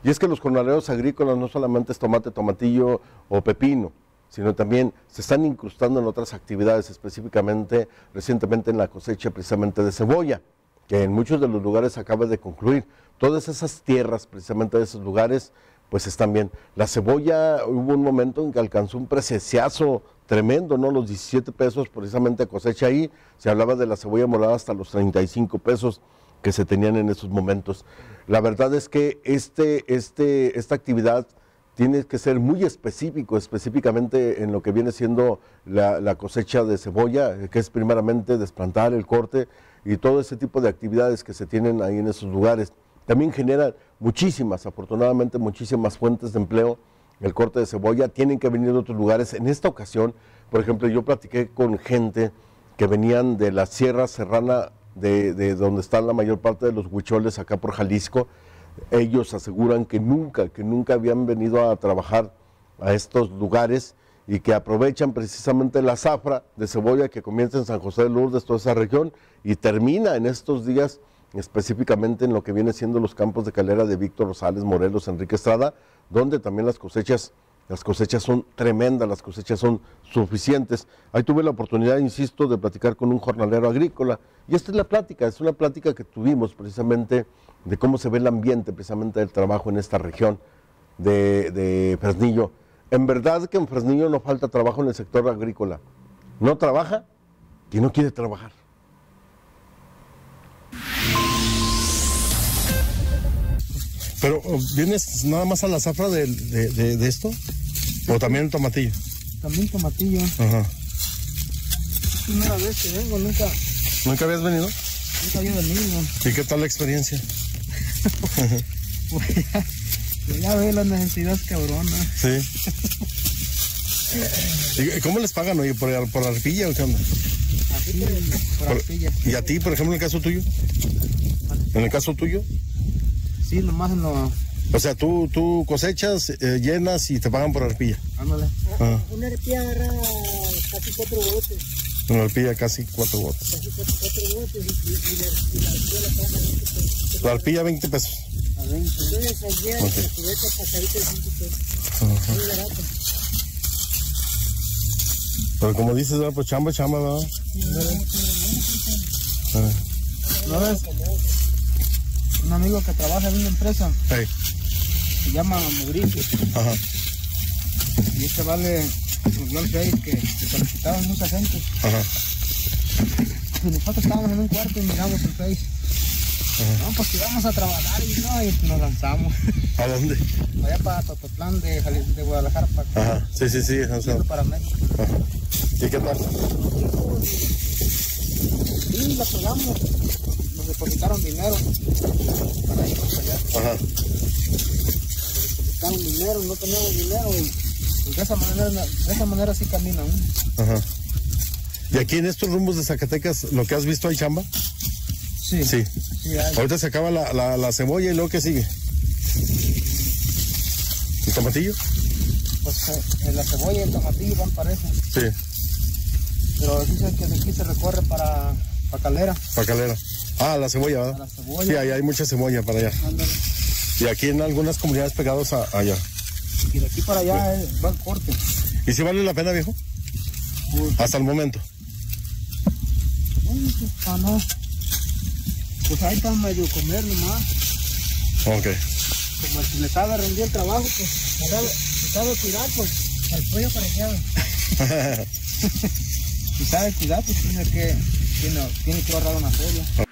Y es que los jornaleros agrícolas no solamente es tomate, tomatillo o pepino, sino también se están incrustando en otras actividades, específicamente recientemente en la cosecha precisamente de cebolla, que en muchos de los lugares acaba de concluir. Todas esas tierras, precisamente de esos lugares, pues están bien. La cebolla, hubo un momento en que alcanzó un preciazo tremendo, ¿no? Los 17 pesos precisamente a cosecha ahí, se hablaba de la cebolla morada hasta los 35 pesos que se tenían en esos momentos. La verdad es que esta actividad tiene que ser muy específico, específicamente en lo que viene siendo la cosecha de cebolla, que es primeramente desplantar, el corte y todo ese tipo de actividades que se tienen ahí en esos lugares. También generan muchísimas, afortunadamente muchísimas fuentes de empleo. El corte de cebolla, tienen que venir de otros lugares. En esta ocasión, por ejemplo, yo platiqué con gente que venían de la Sierra Serrana, de donde están la mayor parte de los huicholes acá por Jalisco. Ellos aseguran que nunca habían venido a trabajar a estos lugares y que aprovechan precisamente la zafra de cebolla que comienza en San José de Lourdes, toda esa región, y termina en estos días específicamente en lo que viene siendo los campos de calera de Víctor Rosales, Morelos, Enrique Estrada, donde también las cosechas son tremendas, las cosechas son suficientes. Ahí tuve la oportunidad, insisto, de platicar con un jornalero agrícola, y esta es una plática que tuvimos precisamente de cómo se ve el ambiente precisamente del trabajo en esta región de Fresnillo. En verdad que en Fresnillo no falta trabajo en el sector agrícola. No trabaja y no quiere trabajar. Pero, ¿vienes nada más a la zafra de esto? ¿O también el tomatillo? También tomatillo. Ajá. Es la primera vez que vengo, nunca. ¿Nunca habías venido? Nunca había venido. ¿Y qué tal la experiencia? Pues ya veo las necesidades cabronas. Sí. ¿Y cómo les pagan, oye? ¿Por arpilla o qué onda? Así por arpilla. ¿Y a ti, por ejemplo, en el caso tuyo? ¿En el caso tuyo? Sí, nomás en lo... O sea, tú cosechas, llenas y te pagan por arpilla. Ándale. Ah. Una arpilla agarra casi 4 botes. Una arpilla casi 4 botes. Casi 4 botes y la arpilla la pagan a 20 pesos. La arpilla 20 pesos. A 20. Entonces ayer la cubeta pasadita de 5 pesos. Muy barato. Pero como dices, ¿verdad? Pues chamba, ¿verdad? ¿No ves? Un amigo que trabaja en una empresa, Hey. se llama Mauricio. Ajá. Y este vale, subió al Face que solicitaban mucha gente. Ajá. Y nosotros estábamos en un cuarto y miramos el Face. Ajá. No, pues que íbamos a trabajar y nos lanzamos. ¿A dónde? Allá para Tototlán de Guadalajara. Ajá, sí. Para México. Ajá. ¿Y qué tal? Sí, la pagamos. Nos depositaron dinero para irnos allá. Ajá. Nos depositaron dinero, no teníamos dinero y pues de esa manera sí camina uno. Ajá. ¿Y aquí en estos rumbos de Zacatecas, lo que has visto hay chamba? Sí. Sí. Sí hay. Ahorita se acaba la cebolla y luego ¿qué sigue? ¿El tomatillo? Pues la cebolla y el tomatillo van para eso. Sí. Pero dicen que de aquí se recorre para Calera. Para Calera. Ah, la cebolla, ¿verdad? Para la cebolla. Sí, ahí hay mucha cebolla para allá. Ándale. Y aquí en algunas comunidades pegados allá. Y de aquí para allá va el corte. ¿Y si vale la pena, viejo? Pues, Hasta el momento. no. Pues ahí está medio comer nomás. Ok. Como si le sabe rendir el trabajo, pues se sabe cuidar, pues el pollo parecía. Si sabe cuidar, pues tiene que ahorrar una feria.